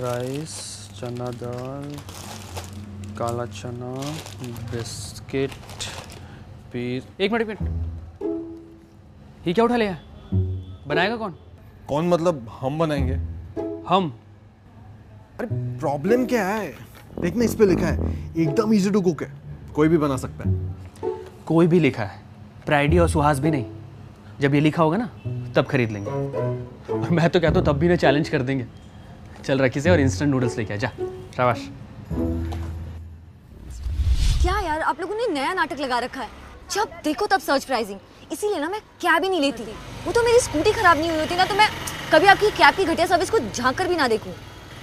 Rice, चना दाल, काला चना, बिस्किट, पीस। एक मिनट। ये क्या उठा लिया? बनाएगा कौन? कौन मतलब हम बनाएंगे? हम? अरे प्रॉब्लम क्या है? देखना इस पे लिखा है एकदम इजी टू कुक है, कोई भी बना सकता है। कोई भी लिखा है, प्राइडी और सुहास भी नहीं। जब ये लिखा होगा ना तब खरीद लेंगे। और मैं तो कहता हूँ तब भी ना चैलेंज कर देंगे। चल रखी से और इंस्टेंट नूडल्स लेके आ जा। शाबाश। क्या यार आप लोगों ने नया नाटक लगा रखा है, जब देखो तब सर्च प्राइजिंग। इसीलिए ना मैं कैब ही नहीं लेती। वो तो मेरी स्कूटी खराब नहीं हुई होती ना तो मैं कभी आपकी कैब की घटिया सर्विस को झांक कर भी ना देखूं।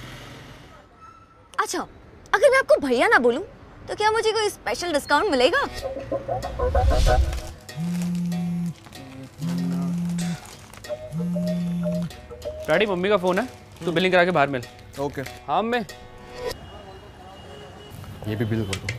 अच्छा, अगर मैं आपको भैया ना बोलूं तो क्या मुझे कोई स्पेशल डिस्काउंट मिलेगा? डैडी मम्मी का फोन है, तू बिलिंग करा के बाहर मिल। ओके। हाँ मैं ये भी बिल कर दो।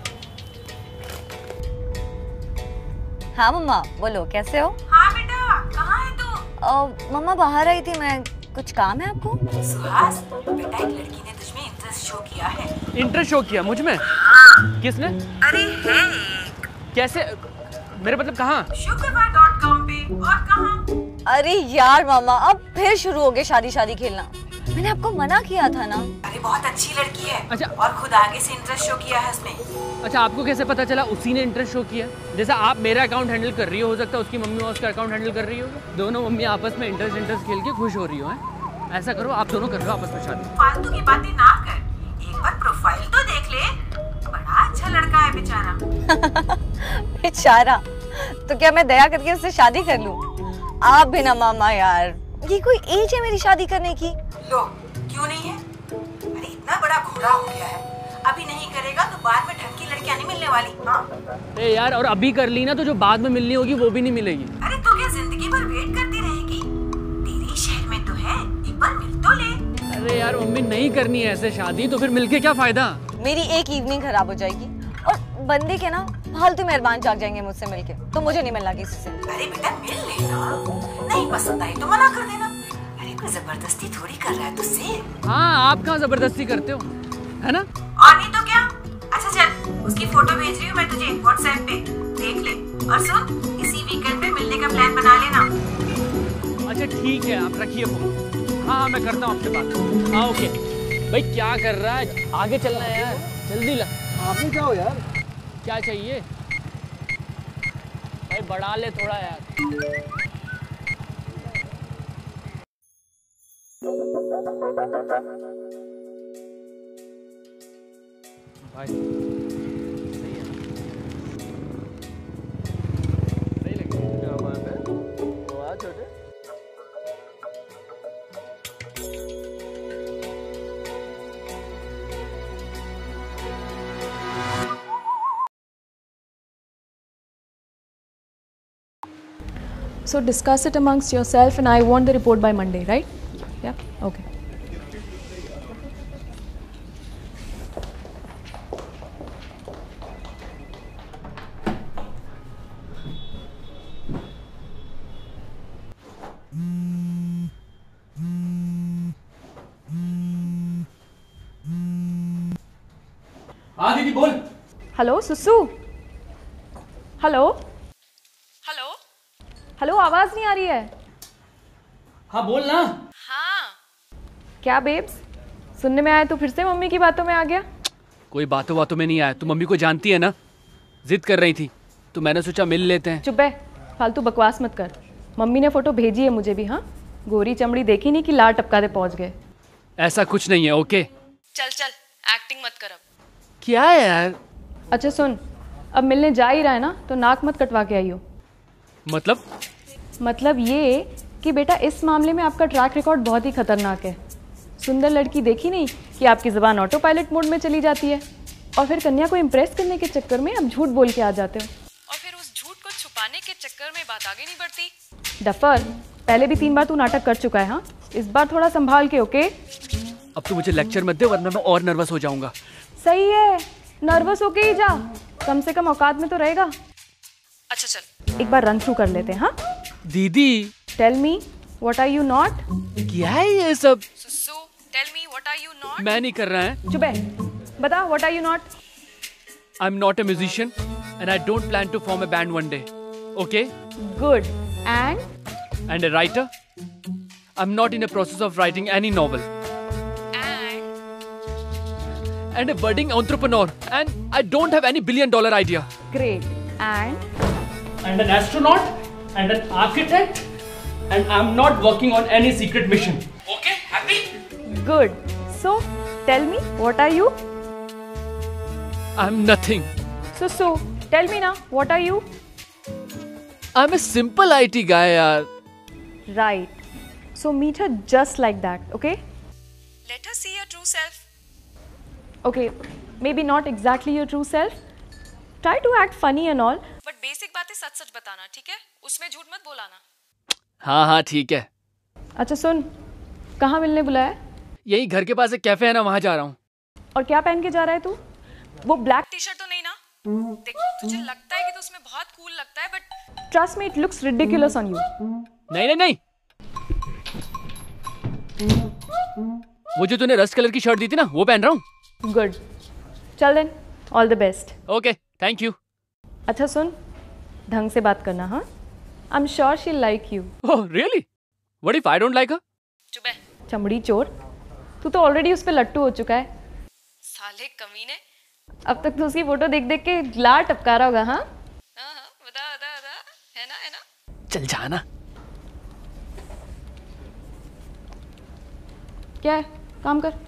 हाँ मम्मा बोलो, कैसे हो? हाँ बेटा, कहाँ है तू? मम्मा बाहर आई थी मैं, कुछ काम है आपको? सुहास, बेटा एक लड़की ने तुझमें इंटरेस्ट शो किया है। इंटरेस्ट शो किया मुझ में? हाँ। किसने? अरे है एक। कैसे? मेरे मतलब कहाँ? शुक्रवार.com पे। और कहाँ? अरे यार मामा अब फिर शुरू हो गए शादी खेलना। मैंने आपको मना किया था ना। अरे बहुत अच्छी लड़की है। अच्छा। और खुद आगे से इंटरेस्ट शो किया है उसने। अच्छा, आपको कैसे पता चला उसी ने इंटरेस्ट शो किया? जैसे आप मेरा अकाउंट हैंडल कर रही हो सकता है उसकी मम्मी उसका अकाउंट हैंडल कर रही हो, दोनों मम्मी आपस में इंटरेस्ट खेल के खुश हो रही हो। हैं? ऐसा करो, आप दोनों कर लो आपस में शादी। फालतू की बातें ना कर, एक बार प्रोफाइल तो देख ले। बड़ा अच्छा लड़का है बेचारा। बेचारा? तो क्या मैं दया करके उससे शादी कर लूं? आप भी ना मामा यार, ये कोई एज है मेरी शादी करने की? लो, क्यों नहीं है? अरे इतना बड़ा घोड़ा हो गया है, अभी नहीं करेगा तो बाद में ढंग की लड़कियां नहीं मिलने वाली। हाँ। ए यार, और अभी कर ली ना तो जो बाद में मिलनी होगी वो भी नहीं मिलेगी। अरे तो क्या जिंदगी भर वेट करती रहेगी? तेरे शहर में तो है, एक बार मिल तो ले। अरे यार मम्मी, नहीं करनी है ऐसे शादी, तो फिर मिलके क्या फायदा? मेरी एक इवनिंग खराब हो जाएगी और बंदे के ना फालतू मेहरबान जाग जाएंगे मुझसे मिलके, तो मुझे नहीं मिलना किसी से। अरे बेटा मिल लेना, नहीं पसंद आई तो मना कर देना। अरे कोई जबरदस्ती थोड़ी कर रहा है तुझसे। हाँ, आप कहाँ जबरदस्ती करते हो, है ना? और नहीं तो क्या। अच्छा चल, उसकी फोटो भेज रही हूँ मैं तुझे व्हाट्सएप पे, देख ले। और सुन, इसी वीकेंड पे मिलने का प्लान बना लेना। अच्छा ठीक है, आप रखिए फोन। हाँ मैं करता हूँ आपसे बात। हाँ ओके। भाई क्या कर रहा है? आगे चलना है यार, जल्दी ला। आपने क्या हो यार? क्या चाहिए भाई? बढ़ा ले थोड़ा यार। भाई सही है, सही लगे। क्या बात है? तो आ छोटे। So discuss it amongst yourself and I want the report by Monday, right? Yeah? Okay. हाँ दीदी बोल। हेलो सुसु। हेलो हेलो हेलो, आवाज नहीं आ रही है। हाँ बोल ना। क्या बेब्स, सुनने में आया तो फिर से मम्मी की बातों में आ गया? कोई बातों में नहीं आया, तू मम्मी को जानती है ना, जिद कर रही थी तो मैंने सोचा मिल लेते हैं। चुप है, फालतू बकवास मत कर। मम्मी ने फोटो भेजी है मुझे भी। हाँ, गोरी चमड़ी देखी नहीं कि लार टपकाते पहुंच गए। ऐसा कुछ नहीं है, ओके? चल चल, एक्टिंग मत कर अब। क्या है यार? अच्छा सुन, अब मिलने जा ही रहा है ना तो नाक मत कटवा के आई हो। मतलब ये कि बेटा इस मामले में आपका ट्रैक रिकॉर्ड बहुत ही खतरनाक है। सुंदर लड़की देखी नहीं कि आपकी ज़बान ऑटो पायलट मोड में चली जाती है और फिर कन्या को इम्प्रेस करने के चक्कर में आप झूठ बोल के आ जाते हो और फिर उस झूठ को छुपाने के चक्कर में बात आगे नहीं बढ़ती। डफर, पहले भी 3 बार तू नाटक कर चुका है। हाँ, इस बार थोड़ा संभाल के, ओके? अब तू मुझे लेक्चर मत दे वरना मैं और नर्वस हो जाऊंगा। सही है, नर्वस होके ही जा, कम से कम औकात में तो रहेगा। अच्छा चल, एक बार रन थ्रू कर लेते हैं। हाँ दीदी, tell me, what are you not? क्या है ये सब? सुसु, tell me what are you not? मैं नहीं कर रहा है. चुप है. बता what are you not? I'm not a musician and I don't plan to form a band one day. Okay? Good. And? And a writer? I'm not in the process of writing any novel. And a budding entrepreneur. And I don't have any billion-dollar idea. Great. And? And an astronaut. And an architect. And I'm not working on any secret mission. Okay? Happy? Good. So, tell me, what are you? I'm nothing. So, tell me now, what are you? I'm a simple IT guy, yaar. Right. So, meet her just like that, okay? Let her see your true self. Okay, maybe not exactly your true self. Try to act funny and all. But basic बातें सच-सच बताना, ठीक है? उसमें झूठ मत बोलाना. हाँ, ठीक है. अच्छा सुन, कहाँ मिलने बुलाया? यही घर के पास एक कैफे है ना, वहाँ जा रहा हूँ. और क्या पहन के जा रहा है तू? वो ब्लैक टी शर्ट तो नहीं ना? देख, तुझे लगता है कि तो उसमें बहुत कूल लगता है, but trust me, it looks ridiculous on you. नहीं. वो जो तूने रस्ट कलर की शर्ट दी थी ना, वो पहन रहा हूँ. गुड. चल then, all the best. Okay, thank you. अच्छा सुन, ढंग से बात करना. हाँ, I am sure she like you. Oh really? What if I don't like her? चुप है, चमड़ी चोर. तू तो ऑलरेडी उस पे लट्टू हो चुका है. साले कमीने. अब तक तो उसकी फोटो देख देख के लार टपका रहा होगा. हाँ, बता. है ना. चल जाना. क्या है, काम कर.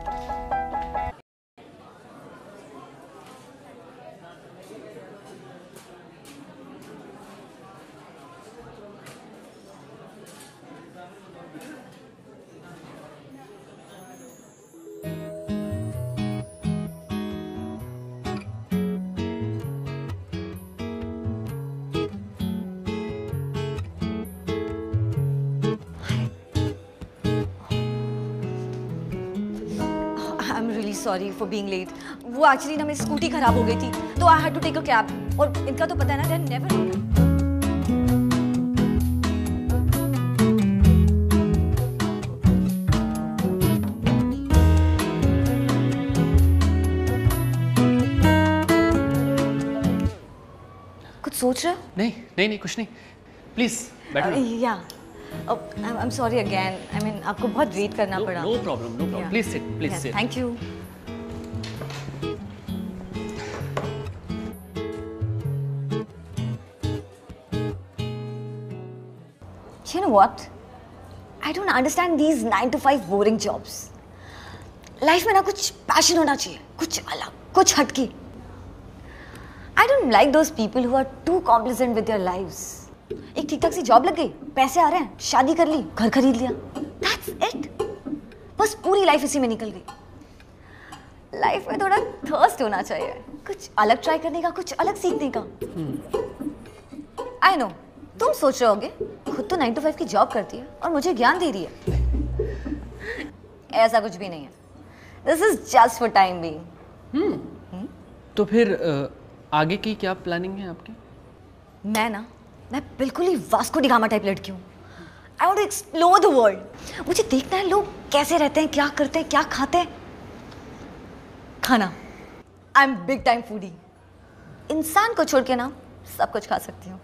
I am really sorry for being late. वो एक्चुअली ना मेरी स्कूटी खराब हो गई थी, तो I had to take a cab. और इनका तो पता है ना, दे आर नेवर. कुछ सोच रहे हो? नहीं, कुछ नहीं. प्लीज बैठो. या I am sorry again. I mean आपको बहुत वेट करना पड़ा. No problem. Please sit. Thank you. You know what? I don't understand these 9 to 5 boring jobs. Life में ना कुछ पैशन होना चाहिए, कुछ अलग, कुछ हटके. I don't like those people who are too complacent with their lives. एक ठीक ठाक सी जॉब लग गई, पैसे आ रहे हैं, शादी कर ली, घर खरीद लिया. That's it. बस पूरी लाइफ इसी में निकल गई. लाइफ में थोड़ा थर्स्ट होना चाहिए, कुछ अलग ट्राई करने का, कुछ अलग सीखने का. I know. तुम सोच रहे होगे खुद तो 9 to 5 की जॉब करती है और मुझे ज्ञान दे रही है. ऐसा कुछ भी नहीं है. This is just for time being. तो फिर आगे की क्या प्लानिंग है आपकी? मैं बिल्कुल ही वास्को डी गामा टाइप लड़की हूँ. I want to explore the world. मुझे देखना है लोग कैसे रहते हैं, क्या करते हैं, क्या खाते हैं. खाना. I am big time foodie. इंसान को छोड़ के ना सब कुछ खा सकती हूँ.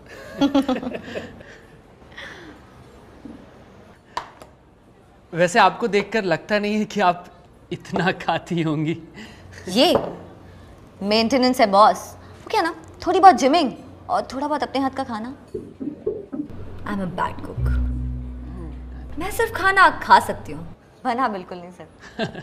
वैसे आपको देखकर लगता नहीं है कि आप इतना खाती होंगी. ये मेंटेनेंस है बॉस. क्या ना, थोड़ी बहुत जिमिंग और थोड़ा बहुत अपने हाथ का खाना. I am a bad cook. मैं सिर्फ खाना खा सकती हूँ, बना बिल्कुल नहीं सकती.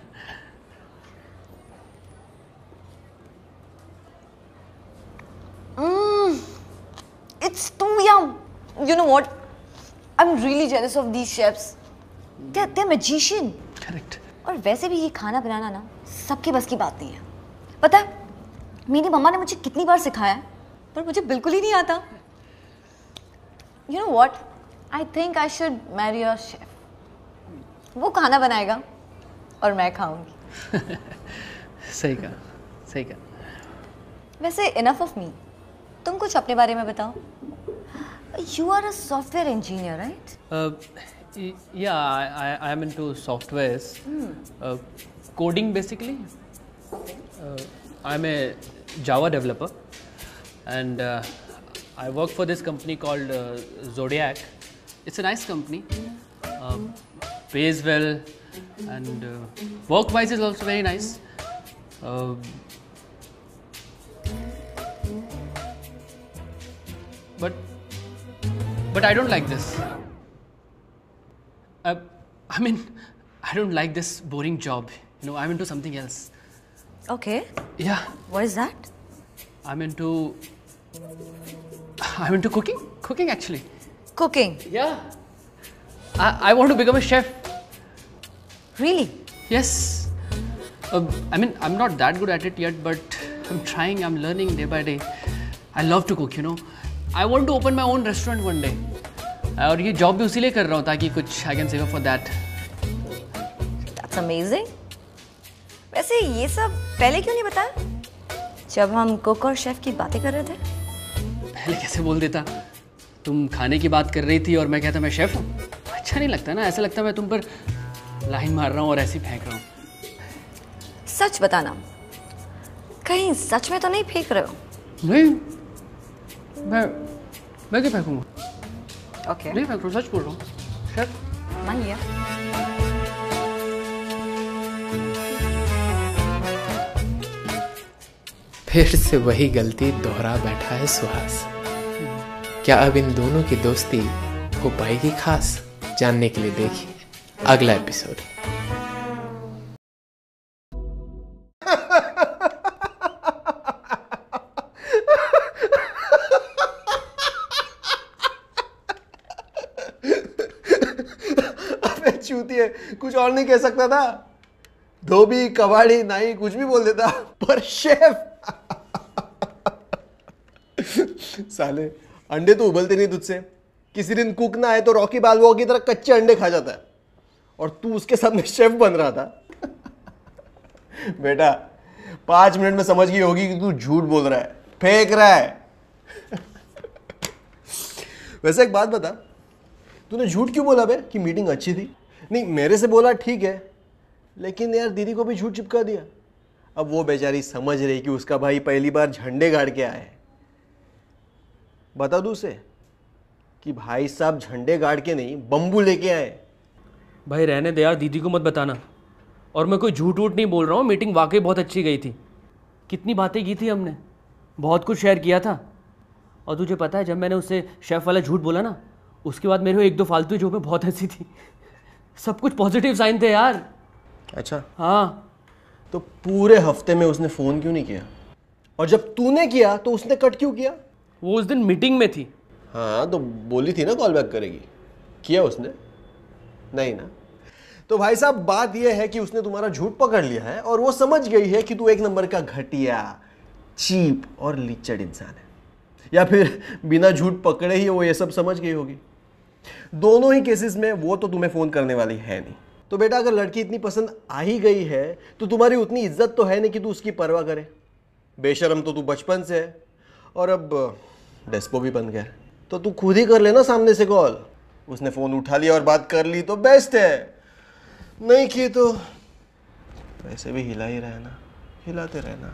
It's too yum. You know what? I'm really jealous of these chefs. They're magician. Correct. और वैसे भी ये खाना बनाना ना सबके बस की बात नहीं है. पता है, मेरी मम्मा ने मुझे कितनी बार सिखाया है, पर मुझे बिल्कुल ही नहीं आता. You know what? I think I should marry a chef. वो खाना बनाएगा और मैं खाऊंगी. सही कहा. वैसे enough of me. तुम कुछ अपने बारे में बताओ. You are a software engineer, right? Yeah, I am into softwares, coding basically. I'm a Java developer, and I work for this company called Zodiac. It's a nice company, pays well, and work-wise is also very nice. But I don't like this. I mean, I don't like this boring job. You know, I'm into something else. Okay. Yeah, What is that? I'm into cooking. Cooking actually. Cooking. Yeah. I want to become a chef. Really? Yes. I mean, I'm not that good at it yet, but I'm trying. I'm learning day by day. I love to cook. You know, I want to open my own restaurant one day. और ये job भी उसीलिए कर रहा हूँ ताकि कुछ I can save up for that. That's amazing. वैसे ये सब पहले क्यों नहीं बताया? जब हम कुक और शेफ की बातें कर रहे थे? पहले कैसे बोल देता? तुम खाने की बात कर रही थी और मैं कहता मैं शेफ हूँ. अच्छा नहीं लगता ना, ऐसा लगता मैं तुम पर लाइन मार रहा हूँ और ऐसे ही फेंक रहा हूँ. सच बताना, कहीं सच में तो नहीं फेंक रहे हो? नहीं, मैं क्या फेंकूंगा? ओके, नहीं फेंक रहा हूँ, सच बोल रहा हूँ. शेफ. मान लिया. फिर से वही गलती दोहरा बैठा है सुहास. क्या अब इन दोनों की दोस्ती हो पाएगी खास? जानने के लिए देखिए अगला एपिसोड. अबे चूतिए, कुछ और नहीं कह सकता था? धोबी, कबाड़ी, नाई कुछ भी बोल देता, पर शेफ. साले अंडे तो उबलते नहीं तुझसे. किसी दिन कुक ना आए तो रॉकी बाल्बोआ की तरह कच्चे अंडे खा जाता है, और तू उसके सामने शेफ बन रहा था. बेटा 5 मिनट में समझ गई होगी कि तू झूठ बोल रहा है, फेंक रहा है. वैसे एक बात बता, तूने झूठ क्यों बोला बे कि मीटिंग अच्छी थी? नहीं, मेरे से बोला ठीक है, लेकिन यार दीदी को भी झूठ चिपका दिया. अब वो बेचारी समझ रही कि उसका भाई पहली बार झंडे गाड़ के आया है. बता दूं उसे कि भाई साहब झंडे गाड़ के नहीं, बम्बू लेके आए. भाई रहने दे यार, दीदी को मत बताना. और मैं कोई झूठ वूठ नहीं बोल रहा हूँ, मीटिंग वाकई बहुत अच्छी गई थी. कितनी बातें की थी हमने, बहुत कुछ शेयर किया था. और तुझे पता है, जब मैंने उससे शेफ़ वाला झूठ बोला ना, उसके बाद मेरे 1-2 फालतू जोक में बहुत हंसी थी. सब कुछ पॉजिटिव साइन थे यार. अच्छा, हाँ. तो पूरे हफ्ते में उसने फोन क्यों नहीं किया? और जब तूने किया तो उसने कट क्यों किया? वो उस दिन मीटिंग में थी. हाँ, तो बोली थी ना कॉल बैक करेगी. किया उसने? नहीं ना. तो भाई साहब बात यह है कि उसने तुम्हारा झूठ पकड़ लिया है और वो समझ गई है कि तू एक नंबर का घटिया, चीप और लिचड़ इंसान है. या फिर बिना झूठ पकड़े ही वो ये सब समझ गई होगी. दोनों ही केसेस में वो तो तुम्हें फोन करने वाली है नहीं. तो बेटा अगर लड़की इतनी पसंद आ ही गई है तो तुम्हारी उतनी इज्जत तो है नहीं कि तू उसकी परवाह करे. बेशरम तो तू बचपन से है, और अब डेस्पो भी बन गया. तो तू खुद ही कर लेना सामने से कॉल. उसने फोन उठा लिया और बात कर ली तो बेस्ट है, नहीं की तो वैसे भी हिला ही रहना, हिलाते रहना.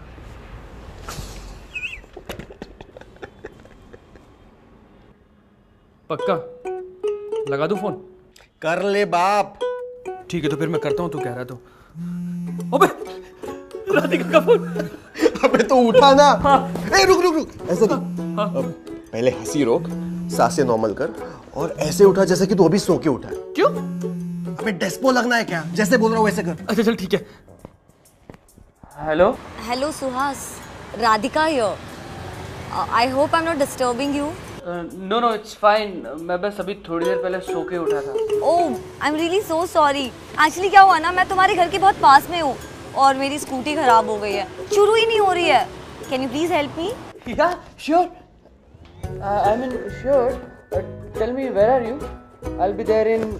पक्का लगा दूं फोन? कर ले बाप. ठीक है, तो फिर मैं करता हूँ, तू कह रहा तो. अबे राधिका का फोन. अबे तो उठा ना. ए रुक रुक रुक, ऐसे नहीं. अब पहले हंसी रोक, सांसें नॉर्मल कर, और ऐसे उठा जैसे कि तू अभी सो के उठा है. क्यों? अबे डेस्पो लगना है क्या? जैसे बोल रहा हूँ वैसे कर. अच्छा चल ठीक है. Hello. Hello Suhas, Radhika here. I hope I am not disturbing you. No no it's fine. मैं बस अभी थोड़ी देर पहले सो के उठा था. Oh, I am really so sorry. Actually क्या हुआ ना, मैं तुम्हारे घर के बहुत पास में हूँ और मेरी स्कूटी खराब हो गई है, शुरू ही नहीं हो रही है. Can you please help me? Yeah, sure. I mean, sure. Tell me, where are you? I'll be there in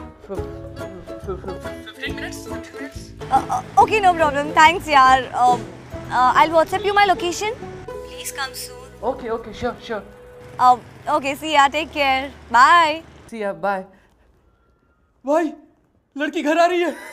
15 minutes. 20 minutes. Okay, no problem. Thanks, yaar. I'll WhatsApp you my location. Please come soon. Okay, sure. Okay, see ya. Take care. Bye. See ya. Bye. भाई लड़की घर आ रही है।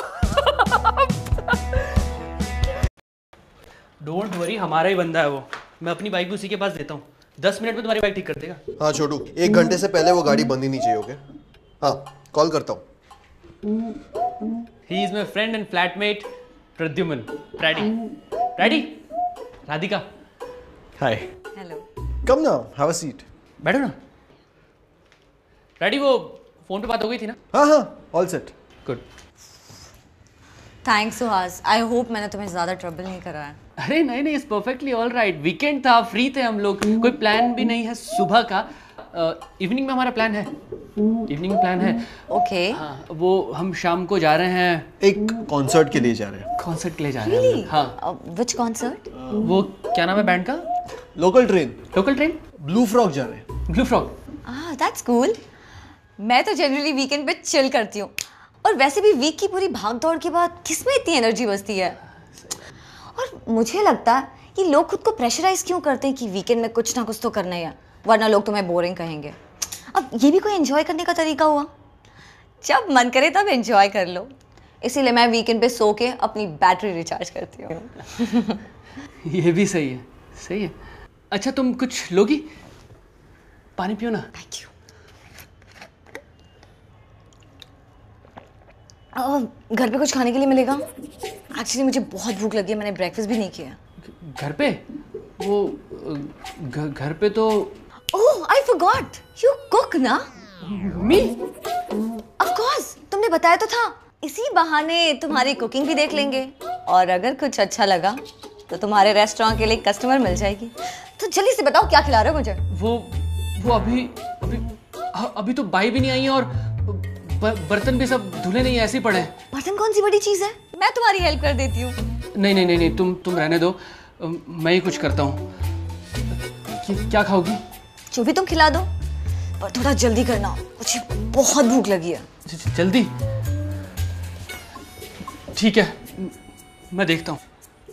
Don't worry, हमारा ही बंदा है वो। मैं अपनी बाइक भी उसी के पास देता हूँ, 10 मिनट में तुम्हारी बाइक ठीक कर देगा। हाँ छोटू, 1 घंटे से पहले वो गाड़ी बंद ही नहीं चाहिए। ओके हाँ, कॉल करता हूँ। He is my friend and flatmate Pradyuman. Ready? Radhika, hi. Hello. Come ना, हैव अ सीट। बैठो ना। रेडी, वो फोन पे बात हो गई थी ना? हाँ हाँ, all set. Good. Thanks Suhas, I hope मैंने तुम्हें ज़्यादा ट्रबल नहीं कराया। अरे नहीं नहीं, it's perfectly all right. Weekend था, फ्री थे हम लोग, कोई प्लान भी नहीं है सुबह का। इवनिंग में हमारा प्लान है। इवनिंग में प्लान है। ओके। हाँ, वो हम शाम को जा रहे हैं, एक कॉन्सर्ट के लिए जा रहे हैं। कॉन्सर्ट के लिए जा रहे हैं। Really? हाँ। Which concert? वो क्या नाम है बैंड का? Local train, local train, blue frock जा रहे हैं। Blue frock. That's cool. मैं तो जनरली वीकेंड पे चिल करती हूँ, और वैसे भी वीक की पूरी भाग दौड़ के बाद किसमें इतनी एनर्जी बचती है। और मुझे लगता है कि लोग खुद को प्रेशराइज क्यों करते हैं कि वीकेंड में कुछ ना कुछ तो करना ही है, वरना लोग तुम्हें बोरिंग कहेंगे। अब ये भी कोई एंजॉय करने का तरीका हुआ, जब मन करे तब एंजॉय कर लो। इसीलिए मैं वीकेंड पे सो के अपनी बैटरी रिचार्ज करती हूँ। ये भी सही है, सही है। अच्छा तुम कुछ लोगी? पानी पियो ना। Thank you. घर पे कुछ खाने के लिए मिलेगा? एक्चुअली मुझे बहुत भूख लगी है, मैंने ब्रेकफास्ट भी नहीं किया। घर पे? वो घर पे तो। Oh I forgot, you cook ना? मी? ऑफ कोर्स, तुमने बताया तो था। इसी बहाने तुम्हारी कुकिंग भी देख लेंगे, और अगर कुछ अच्छा लगा तो तुम्हारे रेस्टोरेंट के लिए कस्टमर मिल जाएगी। तो जल्दी से बताओ क्या खिला रहे हो मुझे? वो अभी तो बाई भी नहीं आई है, और बर्तन भी सब धुले नहीं, ऐसे ही पड़े हैं। बर्तन कौन सी बड़ी चीज है, मैं तुम्हारी हेल्प कर देती हूँ। नहीं, तुम रहने दो, मैं ही कुछ करता हूँ। क्या खाओगी? जो भी तुम खिला दो, पर थोड़ा जल्दी करना, मुझे बहुत भूख लगी है। जल्दी? ठीक है, मैं देखता हूँ।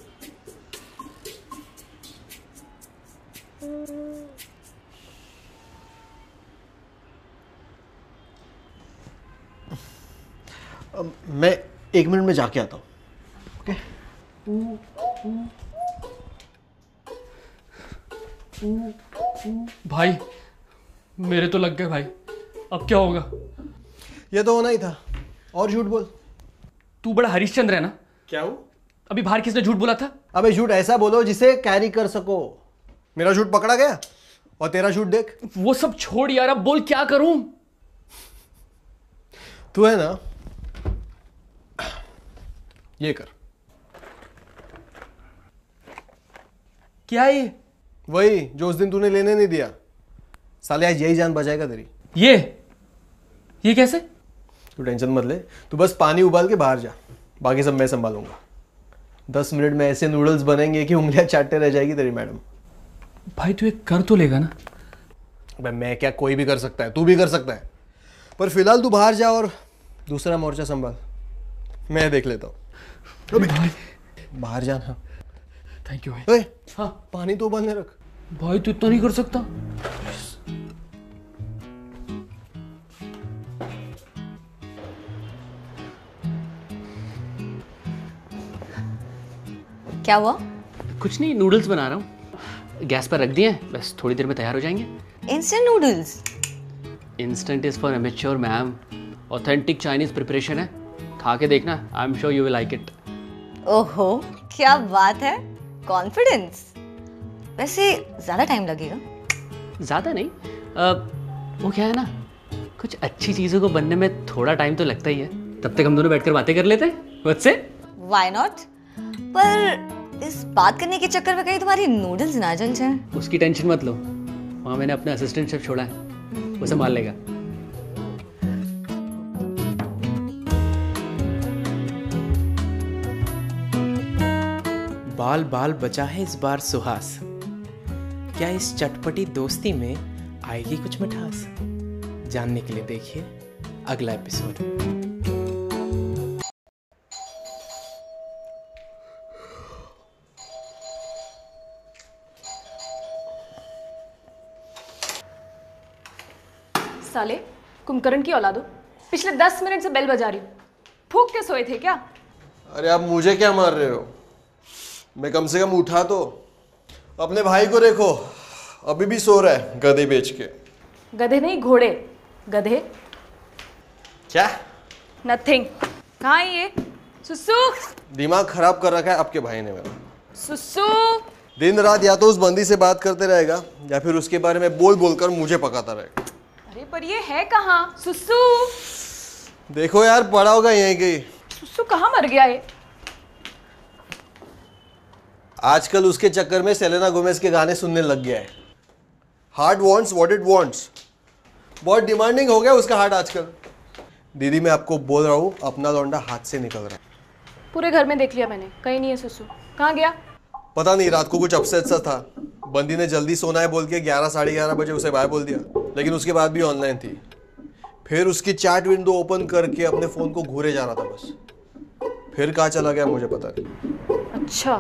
मैं 1 मिनट में जाके आता हूँ। ओके? भाई मेरे तो लग गए भाई, अब क्या होगा? ये तो होना ही था, और झूठ बोल। तू बड़ा हरिश्चंद्र है ना? क्या हूँ? अभी बाहर किसने झूठ बोला था? अबे झूठ ऐसा बोलो जिसे कैरी कर सको। मेरा झूठ पकड़ा गया, और तेरा झूठ देख। वो सब छोड़ यार, अब बोल क्या करूं? तू है ना, ये कर। क्या है ये? वही जो उस दिन तूने लेने नहीं दिया। साले आज यही जान बचाएगा तेरी। ये कैसे? तू टेंशन मत ले, तू बस पानी उबाल के बाहर जा, बाकी सब मैं संभालूंगा। 10 मिनट में ऐसे नूडल्स बनेंगे कि उंगलियां चाटते रह जाएगी तेरी मैडम। भाई तू एक कर तो लेगा ना? भाई मैं क्या, कोई भी कर सकता है, तू भी कर सकता है। पर फिलहाल तू बाहर जा और दूसरा मोर्चा संभाल, मैं देख लेता हूँ। बाहर जाना। थैंक यू भाई। ओए, हाँ पानी तो उबालने रख। भाई तू इतना नहीं कर सकता। क्या हुआ? कुछ नहीं, नूडल्स बना रहा हूँ, गैस पर रख दिए हैं, बस थोड़ी देर में तैयार हो जाएंगे। Instant noodles? Instant is for amateur ma'am, authentic Chinese preparation है, खा के देखना, I am sure you will like it. ओहो क्या बात है, कॉन्फिडेंस। वैसे ज्यादा टाइम लगेगा? ज़्यादा नहीं, वो क्या है ना, कुछ अच्छी चीज़ों को बनने में थोड़ा टाइम तो लगता ही है। तब तक हम दोनों बैठकर बातें कर लेते हैं। What's it? Why not? पर इस बात करने के चक्कर में कहीं तुम्हारी नूडल्स ना जल जाए। उसकी टेंशन मत लो, वहाँ मैंने अपना असिस्टेंट शेफ छोड़ा है, वो संभाल लेगा। बाल बाल बचा है इस बार सुहास, क्या इस चटपटी दोस्ती में आएगी कुछ मिठास? जानने के लिए देखिए अगला एपिसोड। साले कुंभकर्ण की औलादो, पिछले 10 मिनट से बेल बजा रही हूँ। फूंक के सोए थे क्या? अरे आप मुझे क्या मार रहे हो? मैं कम से कम उठा तो। अपने भाई को देखो, अभी भी सो रहा है गधे बेच के। गधे नहीं, घोड़े। गधे। क्या? नथिंग। कहाँ है ये? सुसु। दिमाग खराब कर रखा है आपके भाई ने मेरा। सुसु। दिन रात या तो उस बंदी से बात करते रहेगा या फिर उसके बारे में बोल बोलकर मुझे पकाता रहेगा। अरे पर ये है कहाँ? सुसु। देखो यार, पड़ा होगा यहीं कहीं। सुसु कहाँ मर गया है? आजकल उसके चक्कर में सेलेना गोमेज के गाने सुनने लग गया है। Heart wants what it wants. बहुत डिमांडिंग हो गया उसका हार्ट आजकल। दीदी मैं आपको बोल रहा हूँ, अपना लौंडा हाथ से निकल रहा है। पूरे घर में देख लिया मैंने, कहीं नहीं है सुसु। कहाँ गया? पता नहीं, रात को कुछ अपसेट सा था। बंदी ने जल्दी सोना है बोल के 11 साढ़े 11 बजे उसे बाय बोल दिया, लेकिन उसके बाद भी ऑनलाइन थी। फिर उसकी चैट विंडो ओपन करके अपने फोन को घूरे जा रहा था बस। फिर कहाँ चला गया मुझे पता नहीं। अच्छा,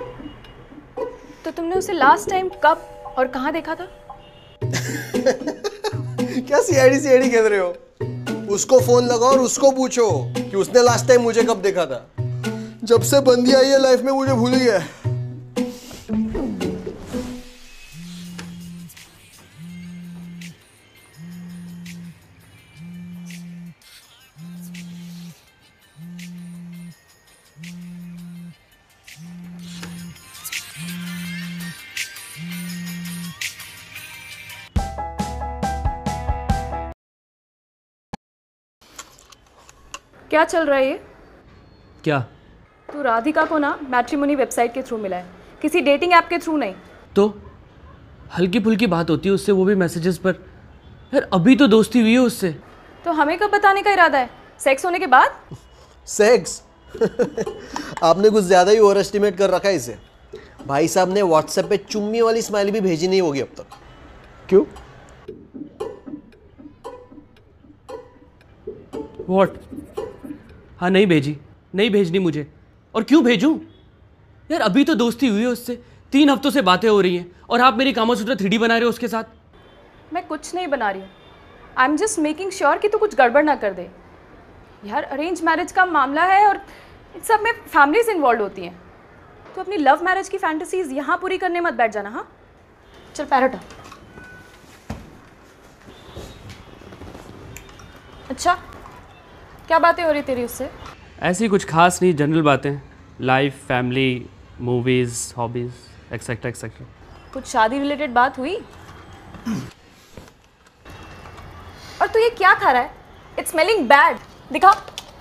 तो तुमने उसे लास्ट टाइम कब और कहाँ देखा था? क्या सीआईडी खेल रहे हो? उसको फोन लगाओ और उसको पूछो कि उसने लास्ट टाइम मुझे कब देखा था। जब से बंदी आई है लाइफ में मुझे भूल गया है। क्या चल रहा है ये? क्या? तू राधिका को ना मैट्रिमोनी वेबसाइट के थ्रू मिला है, किसी डेटिंग ऐप के थ्रू नहीं। तो हल्की फुल्की बात होती है उससे, वो भी मैसेजेस पर। यार अभी तो दोस्ती हुई है उससे। तो हमें कब बताने का इरादा है? सेक्स होने के बाद? सेक्स? आपने कुछ ज्यादा ही ओवर एस्टिमेट कर रखा है इसे। भाई साहब ने व्हाट्सएप पे चुम्मी वाली स्माइली भी भेजी नहीं होगी अब तक। क्यों? व्हाट? हाँ, नहीं भेजी, नहीं भेजनी मुझे। और क्यों भेजूं? यार अभी तो दोस्ती हुई है उससे, 3 हफ्तों से बातें हो रही हैं और आप मेरी कामासूत्र 3D बना रहे हो उसके साथ। मैं कुछ नहीं बना रही हूँ। I am just making sure कि तू कुछ गड़बड़ ना कर दे। यार अरेंज मैरिज का मामला है और इन सब में फैमिलीज इन्वॉल्व होती हैं। तो अपनी लव मैरिज की फैंटेसीज यहाँ पूरी करने मत बैठ जाना। हाँ चल पैर हटा। अच्छा, क्या बातें हो रही तेरी उससे? ऐसी कुछ खास नहीं, जनरल बातें। Life, family, movies, hobbies, etcetera etcetera. कुछ शादी रिलेटेड बात हुई? और तू ये क्या खा रहा है? It's smelling bad. दिखा।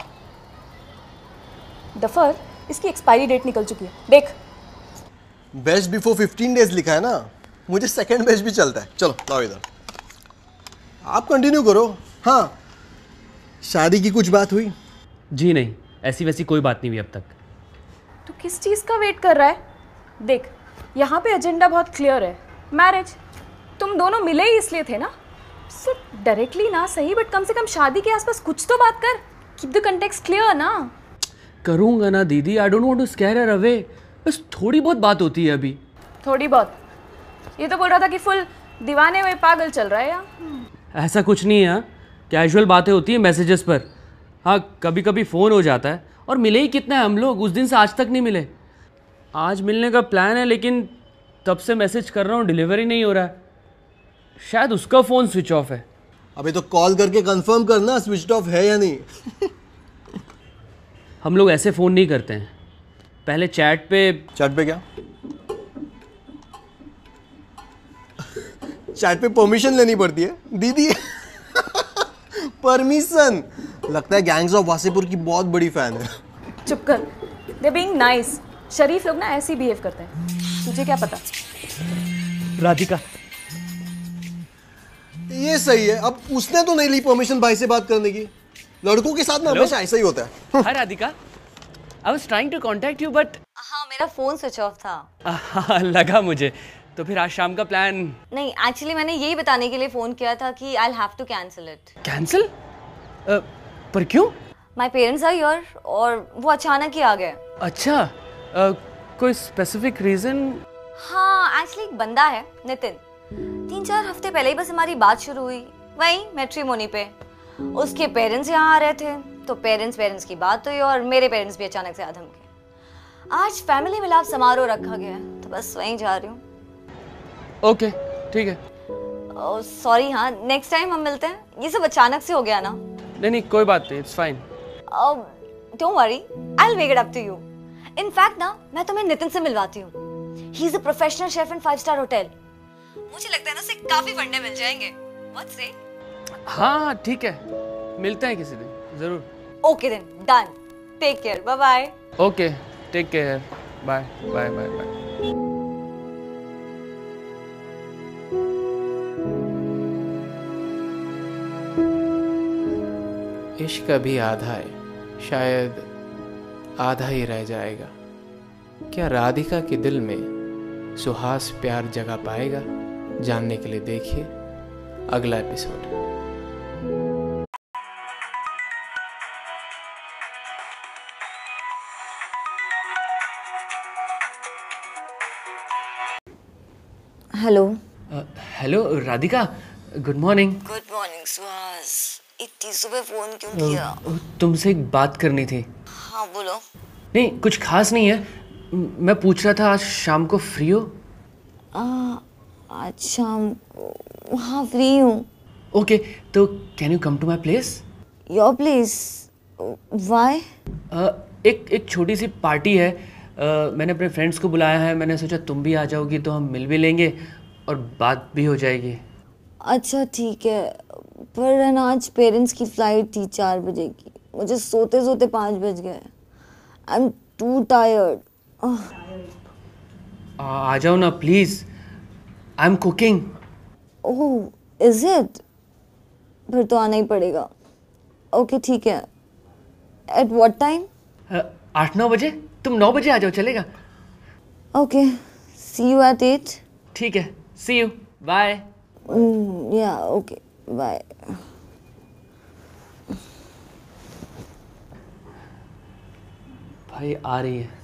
डफर, इसकी एक्सपायरी डेट निकल चुकी है, देख। बेस्ट बिफोर 15 डेज लिखा है ना, मुझे सेकंड बेस्ट भी चलता है। चलो लाओ इधर, आप कंटिन्यू करो। हाँ, शादी की कुछ बात हुई? जी नहीं, ऐसी वैसी कोई बात नहीं हुई अब तक। तो किस चीज़ का वेट कर रहा है? देख, यहाँ पे एजेंडा बहुत क्लियर है, मैरिज। तुम दोनों मिले ही इसलिए थे ना, सो डायरेक्टली ना सही बट कम से कम शादी के आसपास कुछ तो बात कर। कीप द कंटेक्स्ट क्लियर ना। करूँगा ना दीदी, I don't want to scare her away. बस थोड़ी बहुत बात होती है अभी। थोड़ी बहुत? ये तो बोल रहा था कि फुल दीवाने हुए पागल चल रहा है यार। ऐसा कुछ नहीं है, कैजुअल बातें होती हैं मैसेजेस पर। हाँ, कभी कभी फ़ोन हो जाता है। और मिले ही कितना है हम लोग, उस दिन से आज तक नहीं मिले। आज मिलने का प्लान है, लेकिन तब से मैसेज कर रहा हूँ, डिलीवरी नहीं हो रहा है। शायद उसका फ़ोन स्विच ऑफ है। अबे तो कॉल करके कंफर्म करना स्विच ऑफ है या नहीं। हम लोग ऐसे फ़ोन नहीं करते हैं, पहले चैट पे। चैट पे क्या? चैट पे परमिशन लेनी पड़ती है दीदी। परमिशन? लगता है गैंग्स ऑफ वासेपुर की बहुत बड़ी फैन है। चुप कर, दे बीइंग नाइस। शरीफ लोग ना ऐसे ही बिहेव करते हैं, तुझे क्या पता? राधिका, ये सही है। अब उसने तो नहीं ली परमिशन भाई से बात करने की। लड़कों के साथ ना हमेशा ऐसा ही होता है। Hi Radhika, I was trying to contact you but. हाँ, मेरा फोन स्विच ऑफ था। लगा मुझे। तो फिर आज शाम का प्लान? नहीं, एक्चुअली मैंने यही बताने के लिए फोन किया था कि I have to cancel it. Cancel? पर क्यों? माय पेरेंट्स आर हियर और वो अचानक ही आ गए। अच्छा, कोई स्पेसिफिक रीजन? हाँ, एक्चुअली एक बंदा है नितिन, 3-4 हफ्ते पहले ही बस हमारी बात शुरू हुई, वही मैट्रिमोनी पे। उसके पेरेंट्स यहाँ आ रहे थे तो पेरेंट्स की बात हुई और मेरे पेरेंट्स भी अचानक से आ धमके। आज फैमिली मिलाप समारोह रखा गया है तो बस वहीं जा रही हूँ। ओके ठीक है। सॉरी, हाँ नेक्स्ट टाइम हम मिलते हैं। ये सब अचानक से हो गया ना। नहीं नहीं कोई बात नहीं, it's fine. Don't worry, I will make it up to you. In fact ना मैं तुम्हें नितिन से मिलवाती हूँ। He is a professional chef in five star hotel. मुझे लगता है ना उसे काफी फंडे मिल जाएंगे। व्हाट से? हाँ ठीक है, मिलते हैं किसी दिन जरूर। Okay then, done. Take care, bye bye. Okay take care, bye bye bye bye. इश्क अभी आधा है, शायद आधा ही रह जाएगा। क्या राधिका के दिल में सुहास प्यार जगा पाएगा? जानने के लिए देखिए अगला episode. Hello. Hello Radhika, good morning. Good morning Suhas. इतनी सुबह फोन क्यों किया? तुमसे एक बात करनी थी। हाँ बोलो। नहीं कुछ खास नहीं है, मैं पूछ रहा था आज शाम को फ्री हो? आज शाम को हाँ फ्री हूँ। ओके तो can you come to my place? Your place? Why? एक छोटी सी पार्टी है, मैंने अपने फ्रेंड्स को बुलाया है। मैंने सोचा तुम भी आ जाओगी तो हम मिल भी लेंगे और बात भी हो जाएगी। अच्छा ठीक है, पर ना आज पेरेंट्स की फ्लाइट थी 4 बजे की। मुझे सोते सोते 5 बज गए। I am too tired. आ जाओ ना please, I am cooking. Oh is it? फिर तो आना ही पड़ेगा। ओके ठीक है। At what time? 8-9 बजे। तुम 9 बजे आ जाओ, चलेगा? Okay, see you at 8। ठीक है, see you, bye. Yeah okay bye. भाई आ रही है।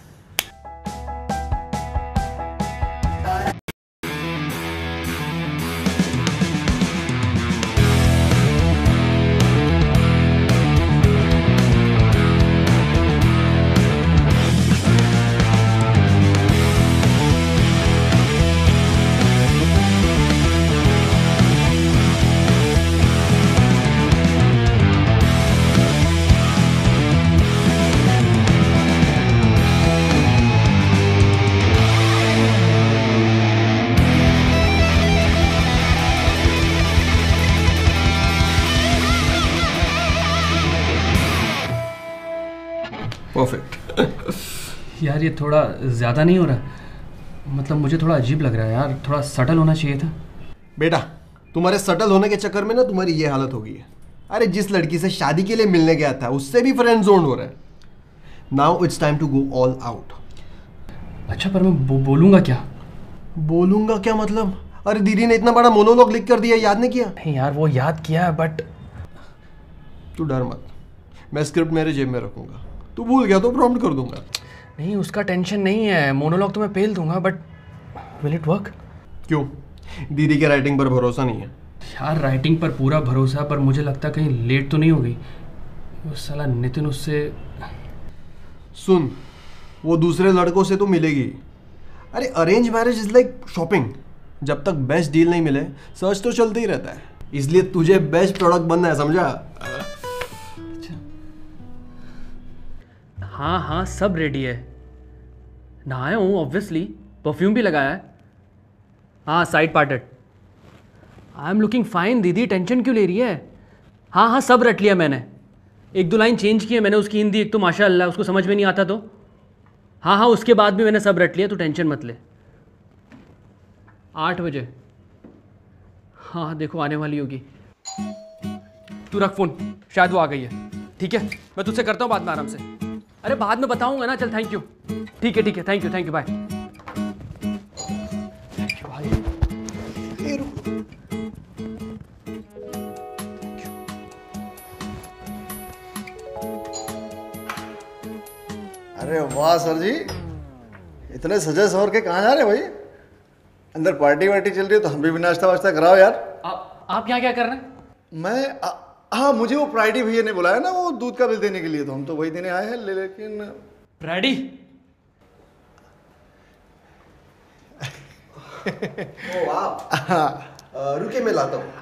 परफेक्ट। यार ये थोड़ा ज़्यादा नहीं हो रहा? मतलब मुझे थोड़ा अजीब लग रहा है यार, थोड़ा सटल होना चाहिए था। बेटा तुम्हारे सटल होने के चक्कर में ना तुम्हारी ये हालत हो गई है। अरे जिस लड़की से शादी के लिए मिलने गया था उससे भी फ्रेंड जोन हो रहा है। Now it's time to go all out. अच्छा पर मैं बोलूँगा क्या? बोलूंगा क्या मतलब? अरे दीदी ने इतना बड़ा मोनोलॉग लिख कर दिया, याद नहीं किया? नहीं यार वो याद किया है बट तू डर मत, मैं स्क्रिप्ट मेरे जेब में रखूंगा। तू भूल गया तो प्रॉम्प्ट कर दूंगा। नहीं उसका टेंशन नहीं है, मोनोलॉग तो मैं पेल दूंगा बट विल इट वर्क? क्यों? दीदी के राइटिंग पर भरोसा नहीं है? यार राइटिंग पर पूरा भरोसा, पर मुझे लगता है कहीं लेट तो नहीं हो गई। वो साला नितिन उससे। सुन, वो दूसरे लड़कों से तो मिलेगी। अरे arrange marriage is like shopping, जब तक बेस्ट डील नहीं मिले सर्च तो चलते ही रहता है। इसलिए तुझे बेस्ट प्रोडक्ट बनना है, समझा? अच्छा हाँ हाँ सब रेडी है। नहाया हूँ ऑब्वियसली, परफ्यूम भी लगाया है। हाँ side parted. I am looking fine. दीदी टेंशन क्यों ले रही है? हाँ हाँ सब रट लिया मैंने। 1-2 लाइन चेंज की है मैंने उसकी हिंदी, एक तो माशाअल्लाह उसको समझ में नहीं आता तो। हाँ हाँ उसके बाद भी मैंने सब रट लिया, तू टेंशन मत ले। 8 बजे। हाँ देखो आने वाली होगी। तू रख फ़ोन, शायद वो आ गई है। ठीक है मैं तुझसे करता हूँ बाद में आराम से। अरे बाद में बताऊँगा ना। चल थैंक यू। ठीक है thank you bye. Thank you भाई। अरे वाह सर जी, इतने सजे सवर के कहाँ जा रहे हैं भाई? अंदर पार्टी वार्टी चल रही है तो हम भी नाश्ता वाश्ता कराओ यार। आप यहाँ क्या कर रहे हैं? मैं हाँ, मुझे वो प्राइडी भैया ने बुलाया ना वो दूध का बिल देने के लिए, तो हम तो वही देने आए हैं, लेकिन फ्रेडी ओ वाह, रुके मैं लाता हूँ।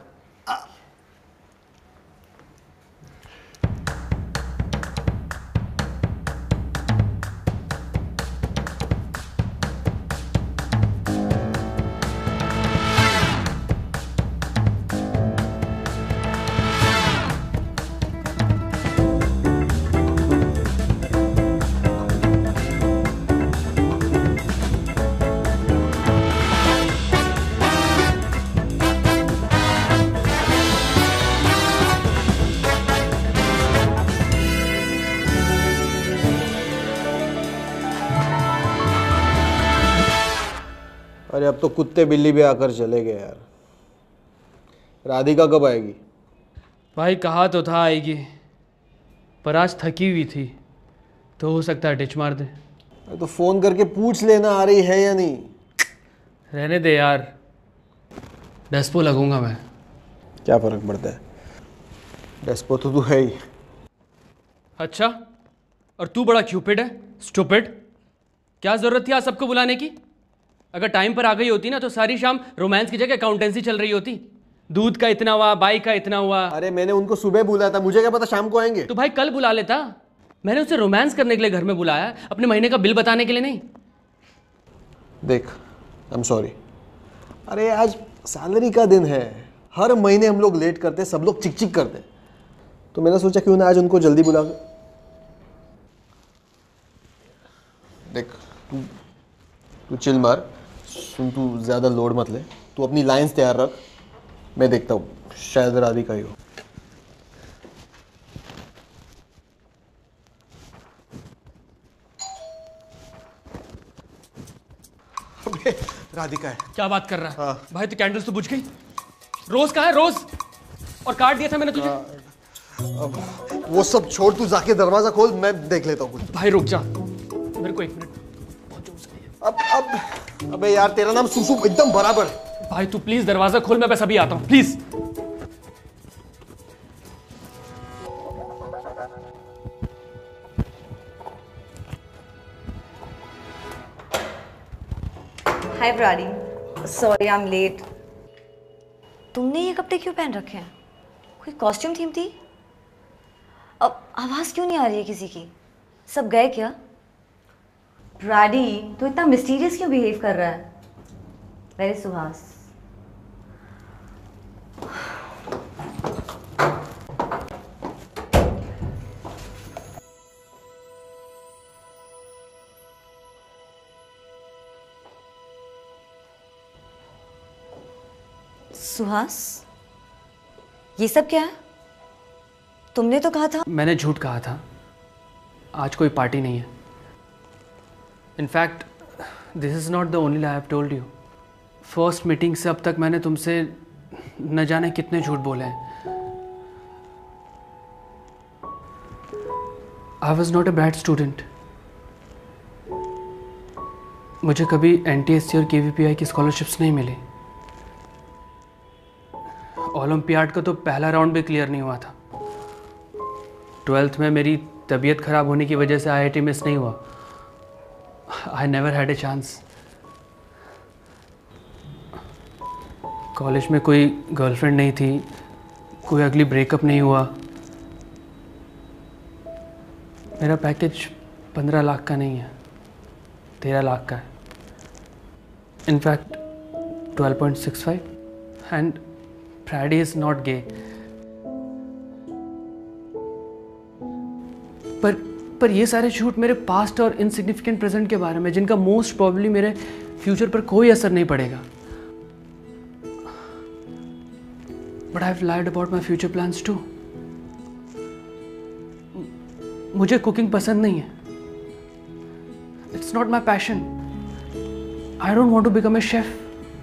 अरे अब तो कुत्ते बिल्ली भी आकर चले गए यार। राधिका कब आएगी? भाई कहा तो था आएगी, पर आज थकी हुई थी तो हो सकता है डिच मार दे। तो फोन करके पूछ लेना आ रही है या नहीं। रहने दे यार, डेस्पो लगूंगा मैं। क्या फर्क पड़ता है, डेस्पो तो तू है ही। अच्छा, और तू बड़ा क्यूपिड है, स्टूपिड। क्या जरूरत थी आज सबको बुलाने की? अगर टाइम पर आ गई होती ना तो सारी शाम रोमांस की जगह अकाउंटेंसी चल रही होती। दूध का इतना हुआ, बाइक का इतना हुआ। अरे मैंने उनको सुबह बुलाया था, मुझे क्या पता शाम को आएंगे। तो भाई कल बुला लेता। मैंने उसे रोमांस करने के लिए घर में बुलाया, अपने महीने का बिल बताने के लिए नहीं। देख, आई एम सॉरी। अरे आज सैलरी का दिन है, हर महीने हम लोग लेट करते, सब लोग चिक चिक करते, तो मैंने सोचा क्यों ना आज उनको जल्दी बुला। देख तू चिल मार, सुन, तू ज़्यादा लोड मत ले, तू अपनी लाइंस तैयार रख, मैं देखता हूँ, शायद राधिका ही हो। अबे राधिका है। क्या बात कर रहा है? हाँ। भाई तो कैंडल्स तो बुझ गई। रोज कहाँ है रोज? और कार्ड दिया था मैंने तुझे। अब वो सब छोड़, तू जाके दरवाजा खोल, मैं देख लेता हूँ कुछ। भाई रुक जा, मेरे को 1 मिनट। अब अबे यार, तेरा नाम सुसु एकदम बराबर। भाई तू प्लीज दरवाजा खोल, मैं बस अभी आता हूँ please. Hi Brady, sorry I am late. तुमने ये कपड़े क्यों पहन रखे हैं? कोई कॉस्ट्यूम थीम थी? अब आवाज़ क्यों नहीं आ रही है किसी की? सब गए क्या? ब्राडी, तो इतना मिस्टीरियस क्यों बिहेव कर रहा है? वेरी सुहास। सुहास, ये सब क्या है? तुमने तो कहा था। मैंने झूठ कहा था, आज कोई पार्टी नहीं है। In fact this is not the only lie I have told you. First meeting से अब तक मैंने तुमसे न जाने कितने झूठ बोले हैं। I was not a bad student. मुझे कभी NTSC और KVPI की स्कॉलरशिप्स नहीं मिली। ओलंपियाड का तो पहला राउंड भी क्लियर नहीं हुआ था। 12th में मेरी तबीयत खराब होने की वजह से IIT मिस नहीं हुआ। I never had a chance. College में कोई गर्लफ्रेंड नहीं थी, कोई अगली ब्रेकअप नहीं हुआ। मेरा पैकेज 15 लाख का नहीं है, 13 लाख का है। In fact 12.65 and Friday is not gay. पर ये सारे झूठ मेरे पास्ट और इनसिग्निफिकेंट प्रेजेंट के बारे में, जिनका मोस्ट प्रोबेबली मेरे फ्यूचर पर कोई असर नहीं पड़ेगा। But I have lied about my future plans too. मुझे कुकिंग पसंद नहीं है। It's not my passion. I don't want to become a chef.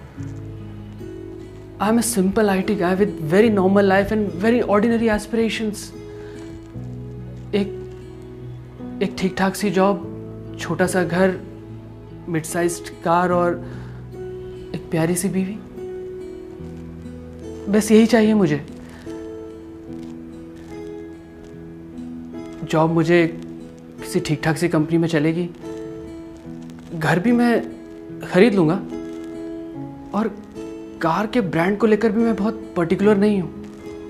I am a simple IT guy with very normal life and very ordinary aspirations. एक ठीक ठाक सी job, छोटा सा घर, मिड साइज्ड कार और एक प्यारी सी बीवी, बस यही चाहिए मुझे। जॉब मुझे किसी ठीक ठाक सी कंपनी में चलेगी, घर भी मैं खरीद लूँगा, और कार के ब्रांड को लेकर भी मैं बहुत पर्टिकुलर नहीं हूँ।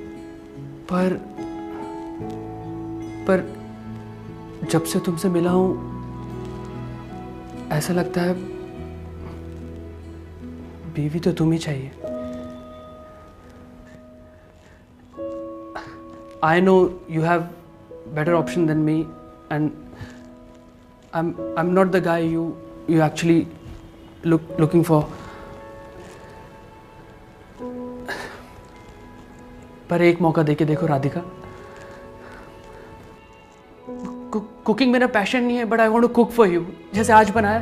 पर जब से तुमसे मिला हूँ ऐसा लगता है बीवी तो तुम ही चाहिए। I know you have better option than me, and I'm not the guy you actually looking for. पर एक मौका देके देखो राधिका। कुकिंग मेरा पैशन नहीं है, but I want to cook for you. जैसे आज बनाया,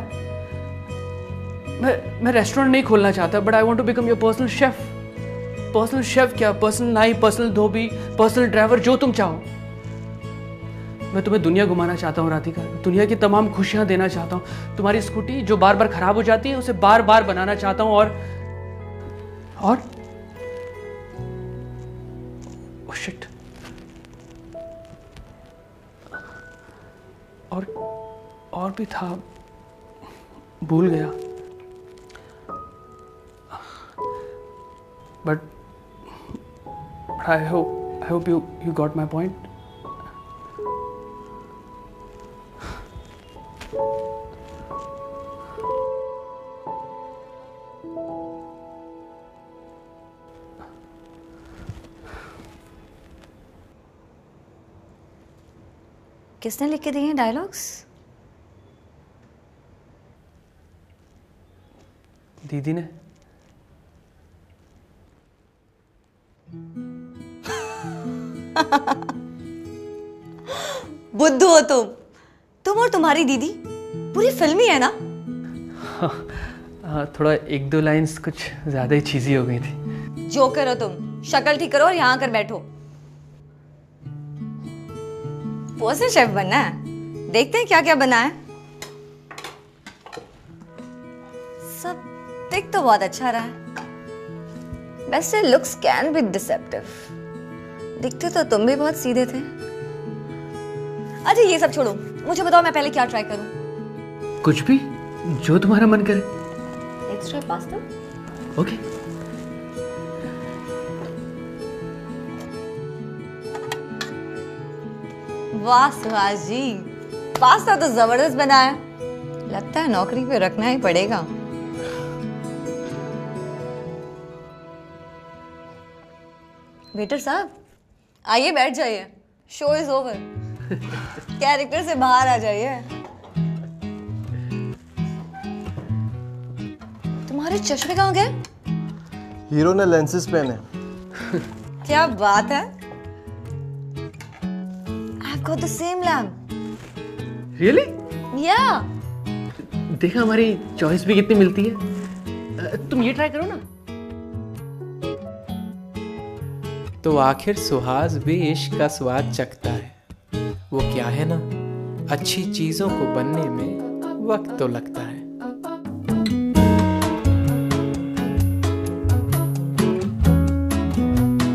मैं रेस्टोरेंट नहीं खोलना चाहता, but I want to become your personal chef. Personal chef क्या, पर्सनल नाई, पर्सनल धोबी, पर्सनल ड्राइवर, जो तुम चाहो। मैं तुम्हें दुनिया घुमाना चाहता हूँ राधिका, दुनिया की तमाम खुशियां देना चाहता हूँ। तुम्हारी स्कूटी जो बार बार खराब हो जाती है उसे बार बार बनाना चाहता हूँ, और oh shit, और भी था, भूल गया। But I hope you got my point. किसने लिख के दिए हैं डायलॉग्स? दीदी ने। बुद्धू हो तुम और तुम्हारी दीदी पूरी फिल्मी है ना? हाँ, थोड़ा एक दो लाइंस कुछ ज्यादा ही चीजी हो गई थी। जो करो तुम, शक्ल ठीक करो और यहाँ आकर बैठो। पर्सनल शेफ बनना है, देखते हैं क्या क्या बना है। सब दिख तो बहुत अच्छा रहा है, वैसे लुक्स कैन बी डिसेप्टिव। दिखते तो तुम भी बहुत सीधे थे। अच्छा ये सब छोड़ो, मुझे बताओ मैं पहले क्या ट्राई करूं? कुछ भी जो तुम्हारा मन करे। Let's try pasta. ओके। वाह सुहास जी, पास्ता तो जबरदस्त बना है। लगता है नौकरी पे रखना ही पड़ेगा। वेटर साहब आइए, बैठ जाइए। Show is over. कैरेक्टर से बाहर आ जाइए। तुम्हारे चश्मे कहाँ गए? हीरो ने लेंसेज पहने। क्या बात है। I've got the same lamp. Really? Yeah. देखा हमारी चॉइस भी कितनी मिलती है। तुम ये ट्राई करो ना। तो आखिर सुहास भी इश्क का स्वाद चखता है। वो क्या है ना, अच्छी चीजों को बनने में वक्त तो लगता है।